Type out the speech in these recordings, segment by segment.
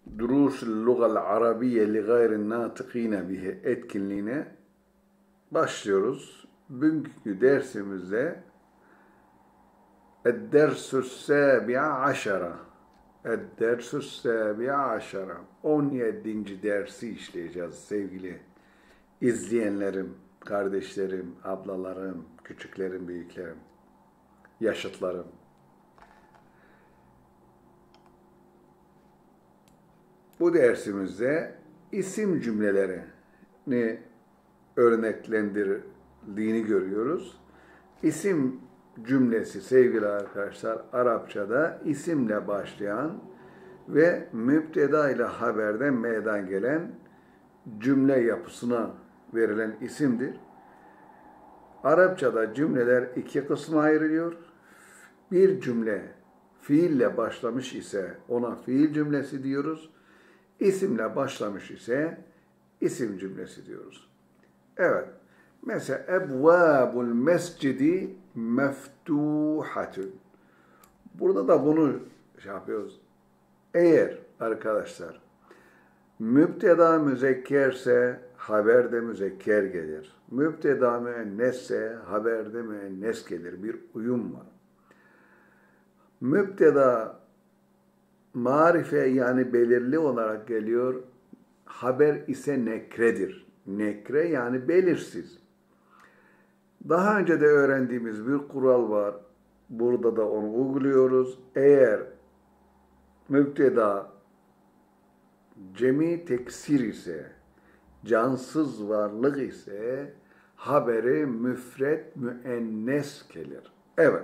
Durusul Lugal Arabiye li gayrin natıkine bihi etkinliğine başlıyoruz. Bugünkü dersimizde Ed-Dersü's Sabi'a Aşara Ed-Dersü's Sabi'a Aşara 17. dersi işleyeceğiz sevgili izleyenlerim, kardeşlerim, ablalarım, küçüklerim, büyüklerim, yaşıtlarım. Bu dersimizde isim cümlelerini örneklendirdiğini görüyoruz. İsim cümlesi sevgili arkadaşlar Arapçada isimle başlayan ve mübteda ile haberden meydana gelen cümle yapısına verilen isimdir. Arapçada cümleler iki kısma ayrılıyor. Bir cümle fiille başlamış ise ona fiil cümlesi diyoruz. İsimle başlamış ise isim cümlesi diyoruz. Evet. Mesela ebvâbul mescidi meftuhatun. Burada da bunu yapıyoruz. Eğer arkadaşlar mübteda müzekkerse haberde müzekker gelir. Mübteda müennesse haberde müennes gelir. Bir uyum var. Mübteda marife yani belirli olarak geliyor. Haber ise nekredir. Nekre yani belirsiz. Daha önce de öğrendiğimiz bir kural var. Burada da onu uyguluyoruz. Eğer mübteda cemi teksir ise, cansız varlık ise haberi müfret müennes gelir. Evet.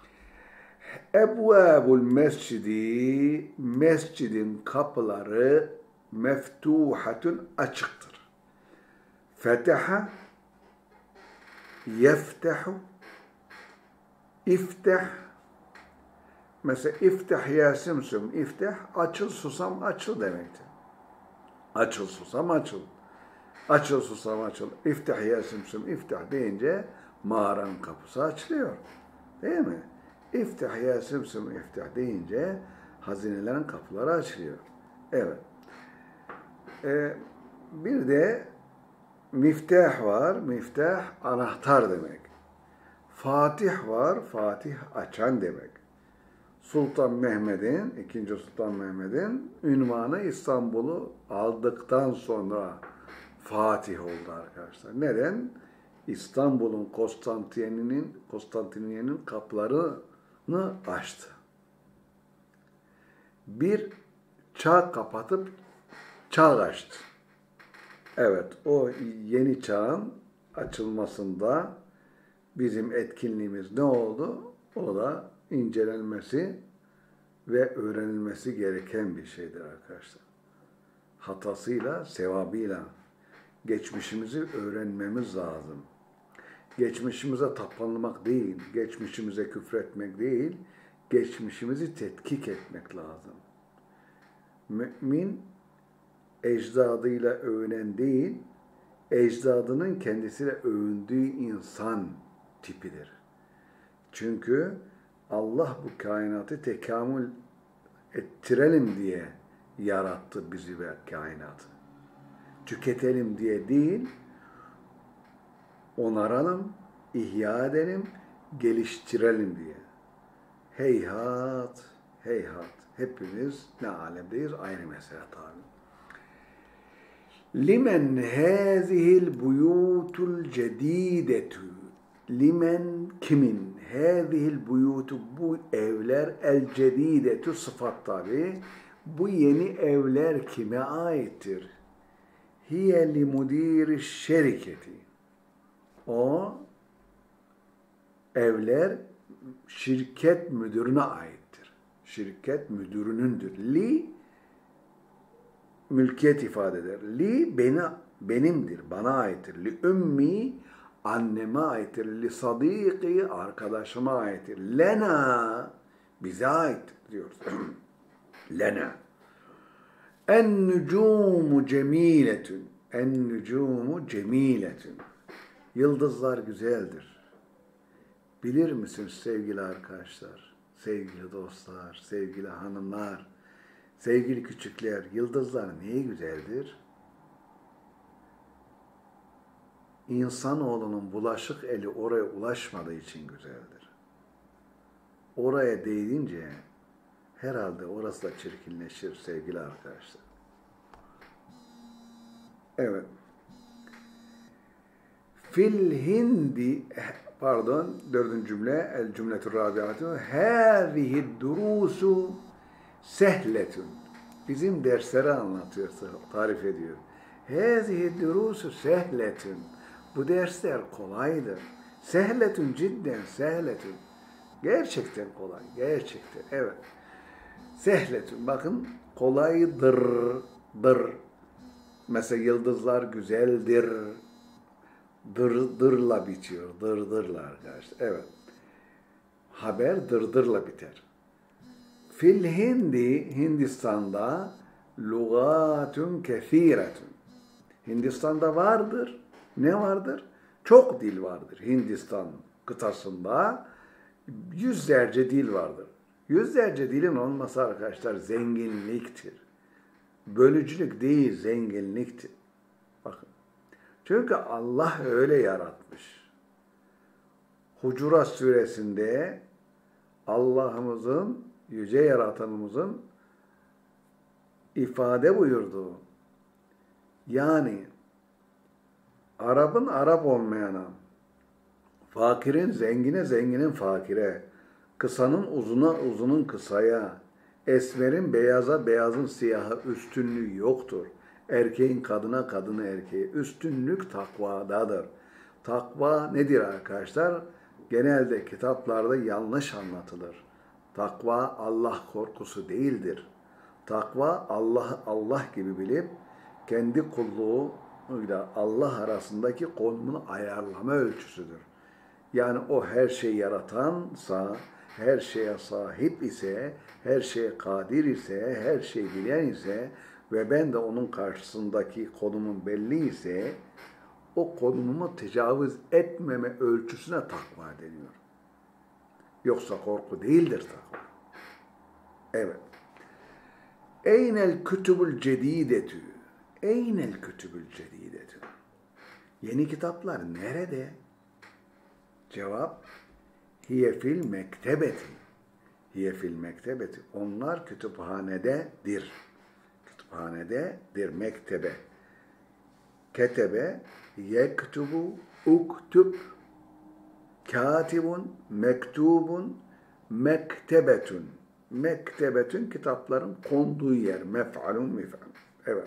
Ebvâbul mescidi, mescidin kapıları meftuhatun açıktır. Feteha, yeftehu, ifteh. Mesela ifteh ya simsum, ifteh, açıl susam açıl demektir. Açıl susam açıl. Açıl susam açıl. İfteh ya simsum, ifteh deyince mağaranın kapısı açılıyor. Değil mi? İftah ya simsum iftah deyince hazinelerin kapıları açılıyor. Evet. Bir de miftah var. Miftah anahtar demek. Fatih var. Fatih açan demek. Sultan Mehmet'in, 2. Sultan Mehmet'in ünvanı İstanbul'u aldıktan sonra Fatih oldu arkadaşlar. Neden? İstanbul'un Konstantiniye'nin kapılarını açtı. Bir çağ kapatıp çağ açtı. Evet, o yeni çağın açılmasında bizim etkinliğimiz ne oldu? O da incelenmesi ve öğrenilmesi gereken bir şeydir arkadaşlar. Hatasıyla, sevabıyla geçmişimizi öğrenmemiz lazım. Geçmişimize tapınmak değil, geçmişimize küfretmek değil, geçmişimizi tetkik etmek lazım. Mümin, ecdadıyla övünen değil, ecdadının kendisiyle övündüğü insan tipidir. Çünkü Allah bu kainatı tekamül ettirelim diye yarattı bizi ve kainatı. Tüketelim diye değil, onaralım, ihya edelim, geliştirelim diye. Heyhat, heyhat. Hepimiz ne alemdeyiz? Aynı mesele tabi. Limen hâzihil buyutul cedîdetü. Limen kimin? Hâzihil buyutu bu evler el cedîdetü sıfat tabi. Bu yeni evler kime aittir? Hiye li mudîri şeriketi. O evler şirket müdürüne aittir. Şirket müdürünündür. Li mülkiyet ifade eder. Li benimdir, bana aittir. Li ümmi anneme aittir. Li sadiki arkadaşıma aittir. Lena bize aittir diyoruz. Lena. En nucumu cemiletün. En nucumu cemiletün. Yıldızlar güzeldir. Bilir misiniz sevgili arkadaşlar, sevgili dostlar, sevgili hanımlar, Sevgili küçükler, yıldızlar niye güzeldir? İnsanoğlunun bulaşık eli oraya ulaşmadığı için güzeldir. Oraya değince herhalde orası da çirkinleşir sevgili arkadaşlar. Evet. Fil hindi, pardon, dördüncü cümle, el cümletü rabiatü, hâzihi durusu sehletun. Bizim dersleri anlatıyor, tarif ediyor. Hâzihi durusu sehletun. Bu dersler kolaydır. Sehletun cidden sehletun. Gerçekten kolay, gerçekten, evet. Sehletun, bakın kolaydır, dır. Mesela yıldızlar güzeldir. Dırdırla bitiyor. Dırdırla arkadaşlar. Evet. Haber dırdırla biter. Fil Hindi, Hindistan'da lugatun kethiretun. Hindistan'da vardır. Ne vardır? Çok dil vardır. Hindistan kıtasında yüzlerce dil vardır. Yüzlerce dilin olması arkadaşlar zenginliktir. Bölücülük değil, zenginliktir. Bakın. Çünkü Allah öyle yaratmış. Hucurat suresinde Allah'ımızın, yüce yaratanımızın ifade buyurduğu, yani Arap'ın Arap olmayana, fakirin zengine, zenginin fakire, kısanın uzuna, uzunun kısaya, esmerin beyaza, beyazın siyaha üstünlüğü yoktur. Erkeğin kadına, kadını erkeğe. Üstünlük takvadadır. Takva nedir arkadaşlar? Genelde kitaplarda yanlış anlatılır. Takva Allah korkusu değildir. Takva Allah gibi bilip kendi kulluğuyla Allah arasındaki konumunu ayarlama ölçüsüdür. Yani o her şeyi yaratansa, her şeye sahip ise, her şeye kadir ise, her şeyi bilen ise ve ben de onun karşısındaki konumum belli ise o konumumu tecavüz etmeme ölçüsüne takva deniyor. Yoksa korku değildir takva. Evet. Eynel kütübül cedidetü. Eynel kütübül cedidetü. Yeni kitaplar nerede? Cevap, hiye fil mektebeti. Hiye fil mektebeti. Onlar kütüphanededir. Kütüphanededir, mektebe. Ketebe, yektubu, uktub, katibun, mektubun, mektebetun. Mektebetun, kitapların konduğu yer. Mef'alun, mef'alun. Evet.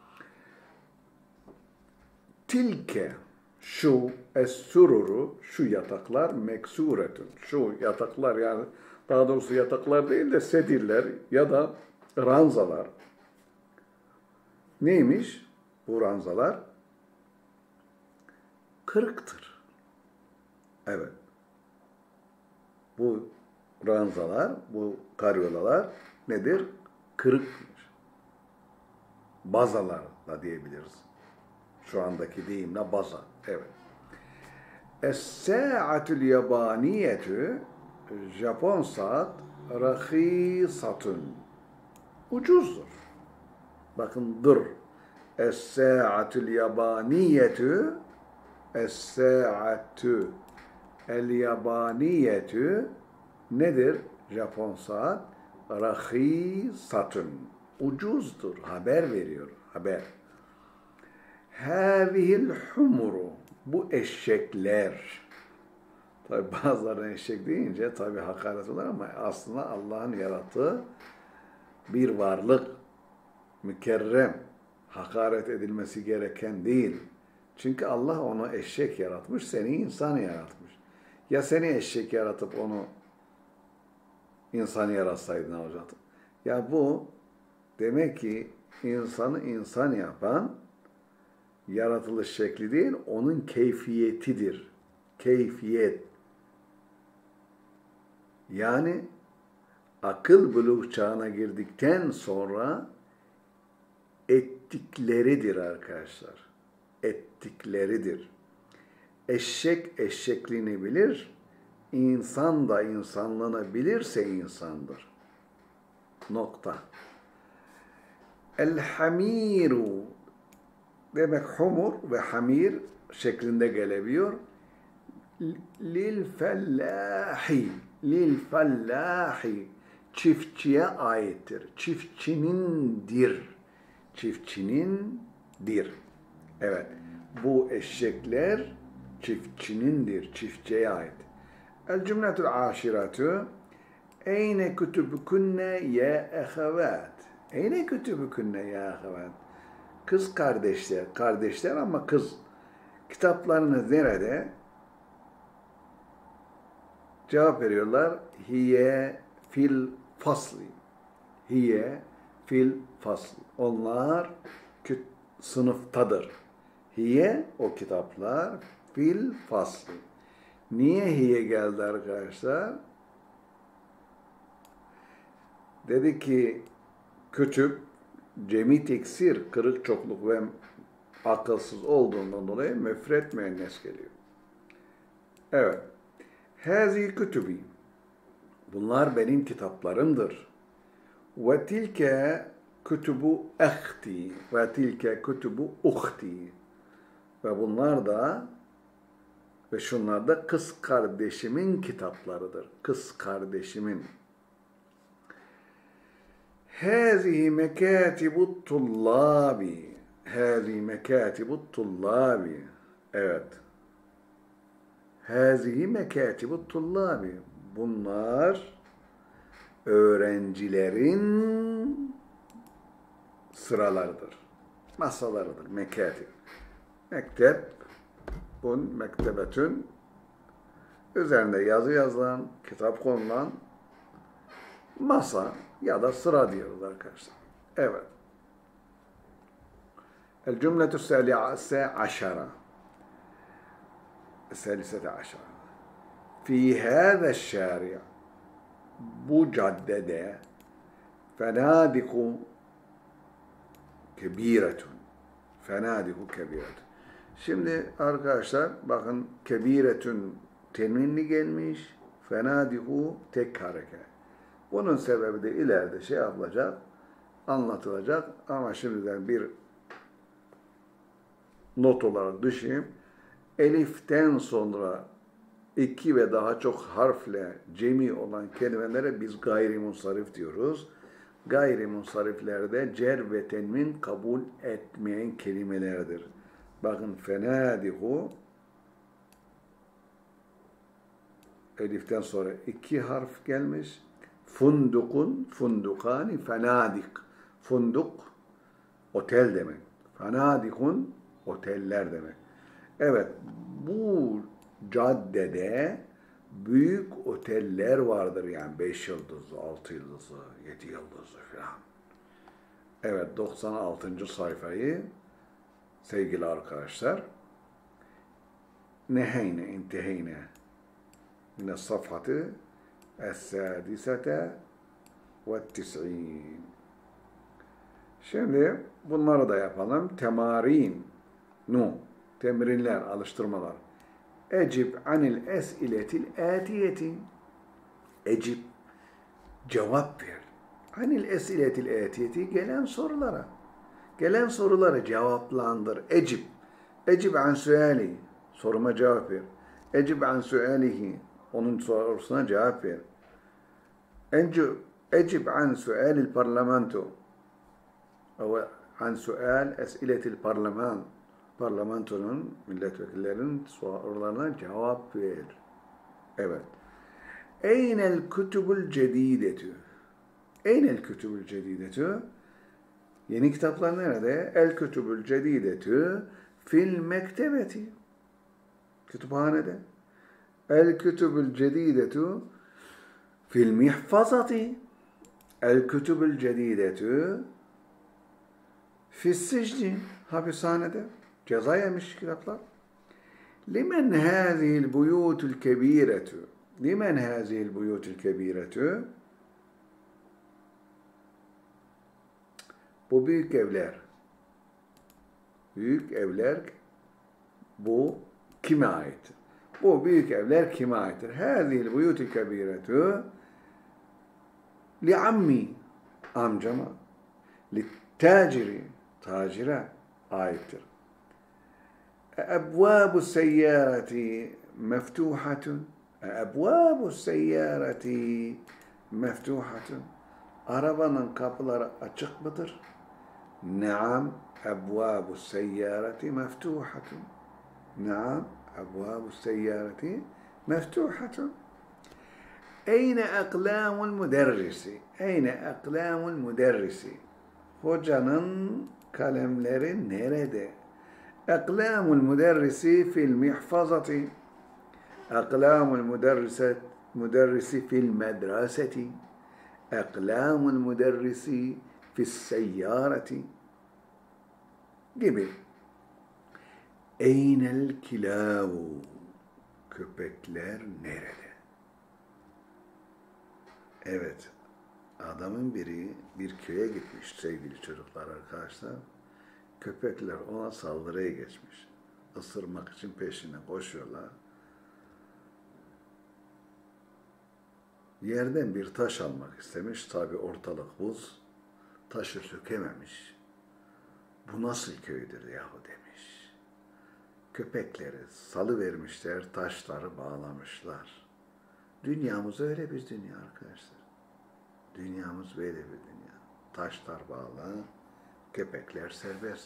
Tilke, şu, es-sururu, şu yataklar, meksuretun. Şu yataklar, yani daha doğrusu yataklar değil de sedirler ya da ranzalar. Neymiş bu ranzalar? Kırıktır. Evet. Bu ranzalar, bu karyolalar nedir? Kırıkmış. Bazalar da diyebiliriz. Şu andaki deyimle baza. Evet. Es-sa'atul yabaniyetü, Japon saat, rahisatun. Ucuzdur. Bakın dur. Es-sa'atul yabaniyetü, es-sa'atü el-yabaniyetü nedir? Japon saat, rahisatun. Ucuzdur. Haber veriyor. Haber. Hâzihil humuru. Bu eşekler. Tabi bazılarına eşek deyince tabi hakaret olur ama aslında Allah'ın yarattığı bir varlık. Mükerrem. Hakaret edilmesi gereken değil. Çünkü Allah onu eşek yaratmış, seni insan yaratmış. Ya seni eşek yaratıp onu insan yaratsaydı ne olacaktı? Ya bu demek ki insanı insan yapan yaratılış şekli değil, onun keyfiyetidir. Keyfiyet. Yani akıl buluğ çağına girdikten sonra ettikleridir arkadaşlar. Ettikleridir. Eşek eşekliğini bilir, insan da insanlığını bilirse insandır. Nokta. El-hamiru demek humur ve hamir şeklinde gelebiliyor. Lil-fellahi, lil-fellahi, çiftçiye aittir. Çiftçinindir. Çiftçinindir. Evet, bu eşekler çiftçinindir, çiftçiye ait. El-cümletul aşiratü eyne kütübükünne ya ehevat. Eyne kütübükünne ya ehevat. Kız kardeşler, kardeşler ama kız. Kitaplarınız nerede? Cevap veriyorlar. Hiye fil fasli. Hiye fil fasli. Onlar sınıftadır. Hiye o kitaplar fil fasli. Niye hiye geldi arkadaşlar? Dedi ki kütüp cemi teksir, kırık çokluk ve akılsız olduğundan dolayı müfret müennes geliyor. Evet. Hazi kütübi. Bunlar benim kitaplarımdır. Ve tilke kütübu ehti. Ve tilke kütübu uhti. Ve bunlar da ve şunlar da kız kardeşimin kitaplarıdır. Kız kardeşimin. Hazihi mekatibut tullabi. Hazihi mekatibut tullabi. Evet. Hazihi mekatibut tullabi. Bunlar öğrencilerin sıralarıdır. Masalarıdır. Mekatib. Mektep, bun mektebetün üzerinde yazı yazılan, kitap konulan masa ya da sıra diyoruz arkadaşlar. Evet. El-cümletü sâli'ase aşara. Sâlisete aşara. Fî hâze şâri' bu caddede fenâdiku kebiretun. Fenâdiku kebiretun. Şimdi arkadaşlar bakın kebiretun tenvinli gelmiş. Fenâdiku tek hareket. Bunun sebebi de ileride şey yapılacak, anlatılacak ama şimdiden bir not olarak düşeyim. Eliften sonra iki ve daha çok harfle cemi olan kelimelere biz gayrimunsarif diyoruz. Gayrimunsariflerde cer ve tenvin kabul etmeyen kelimelerdir. Bakın fenâdihu eliften sonra iki harf gelmiş. Fundukun, fundukani, fenadik. Funduk, otel demek. Fenadikun, oteller demek. Evet, bu caddede büyük oteller vardır yani 5 yıldızlı, 6 yıldızlı, 7 yıldızlı falan. Evet, 96. sayfayı sevgili arkadaşlar neheyne, inteheyne mine safhatı es-sadisete ve't-tis'in. Şimdi bunları da yapalım. Temarin, temrinler, alıştırmalar. Ecib anil es'iletil atiyeti. Ecib, cevap ver. Anil es'iletil atiyeti, gelen sorulara. Gelen soruları cevaplandır. Ecib. Ecib an suali. Soruma cevap ver. Ecib an sualihi. Onun sorusuna cevap ver. Ecib an sualil parlamento. An sual es'iletil parlament. Parlamentonun, milletvekillerinin sorularına cevap ver. Evet. Eynel kütübül cedidetü. Eynel kütübül cedidetü. Yeni kitaplar nerede? El kütübül cedidetü fil mektebeti. Kütüphanede. El kütübül cedidetü fil mihfazati. El kütübül cedidetü fil sicni. Hapishanede. Ceza yemiş kitaplar. Limen hâzihil buyûtul kebîretü. Limen hâzihil buyûtul kebîretü. Bu büyük evler. Büyük evler bu kime ait? Bu büyük evler kime aittir? Hâzihil buyûtul kebîretü li ammi. Amcama. Littaciri, tacire aittir. Ebvabu seyyareti meftuhatun. Ebvabu seyyareti meftuhatun. Arabanın kapıları açık mıdır? Naam, ebvabu seyyareti meftuhatun. Naam, ebvabu seyyareti meftuhatun. Eyne aklamul müderrisi? Eyne aklamul müderrisi? Hocanın kalemleri nerede? Aklamul müderrisi fil mihfazati. Aklamul müderrisi fil medreseti. Aklamul müderrisi fil seyyareti. Gibi. Eynel kilavu? Köpekler nerede? Evet, adamın biri bir köye gitmiş sevgili çocuklar, arkadaşlar. Köpekler ona saldırıya geçmiş. Isırmak için peşine koşuyorlar. Yerden bir taş almak istemiş. Tabi ortalık buz. Taşı sökememiş. Bu nasıl köydür yahu demiş. Köpekleri salıvermişler, taşları bağlamışlar. Dünyamız öyle bir dünya arkadaşlar. Dünyamız böyle bir dünya. Taşlar bağlı, köpekler serbest.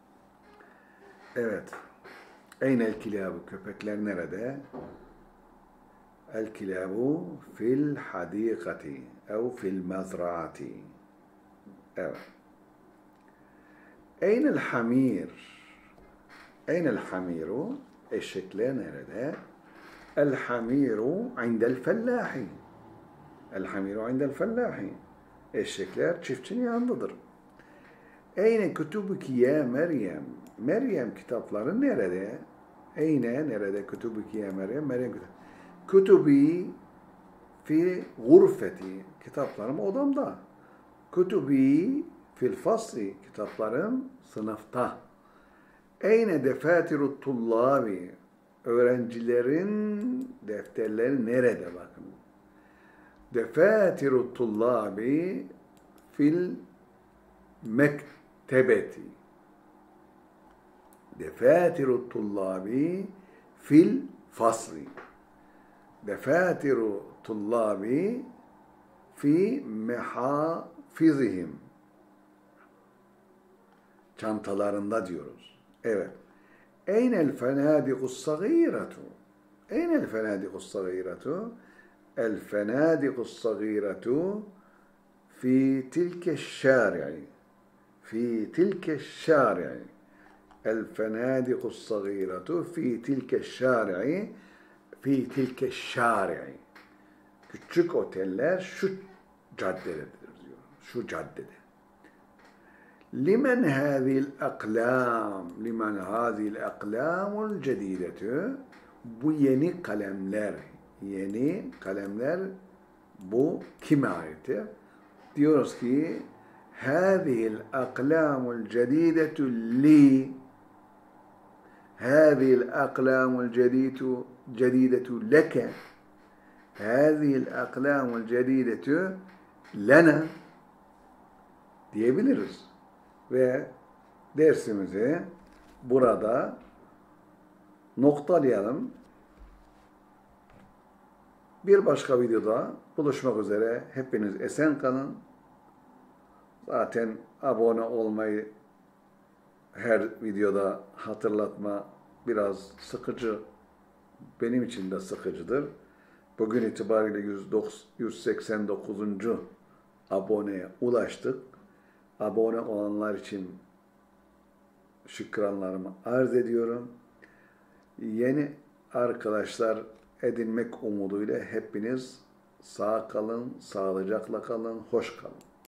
Evet. Eynel kilabu? Köpekler nerede? El kilabu fil hadikati ev fil mezraati. Evet. Eynel hamir? Eynel hamiru? Eşekler nerede? El-hamiru indel fellahi. El-hamiru indel fellahi. Eşekler çiftçinin yanındadır. Eyne kütübüki ya Meryem? Meryem kitapları nerede? Eyne nerede kütübüki ya Meryem? Meryem kitap. Kütübi fi gurfeti. Kitaplarım odamda. Kütübi fil fasli. Kitaplarım sınıfta. Eyne defatirut tullabi? Öğrencilerin defterleri nerede bakın? Defatirut tullabi fil mektebeti. Defatirut tullabi fil fasli. Defatirut tullabi fi mehafizihim. Çantalarında diyoruz. Evet. Eynel fenadikus sagiratu? Eynel fenadikus sagiratu? El fenadikus sagiratu fi tilke şari'i. Fi tilke şari'i. El fenadikus sagiratu fi tilke şari'i. Fi tilke şari'i. Küçük oteller şu caddededir diyor. Şu caddede. Limen hâzil aklam? Limen hâzil aklamul cedîdetü? Bu yeni kalemler. Yeni kalemler bu kime aittir? Diyoruz ki hâzil aklamul cedîdetü li. Hâzil aklamul cedîdetü leke. Hâzil aklamul cedîdetü lena diyebiliriz. Ve dersimizi burada noktalayalım. Bir başka videoda buluşmak üzere. Hepiniz esen kalın. Zaten abone olmayı her videoda hatırlatma biraz sıkıcı. Benim için de sıkıcıdır. Bugün itibariyle 189. aboneye ulaştık. Abone olanlar için şükranlarımı arz ediyorum. Yeni arkadaşlar edinmek umuduyla hepiniz sağ kalın, sağlıcakla kalın, hoş kalın.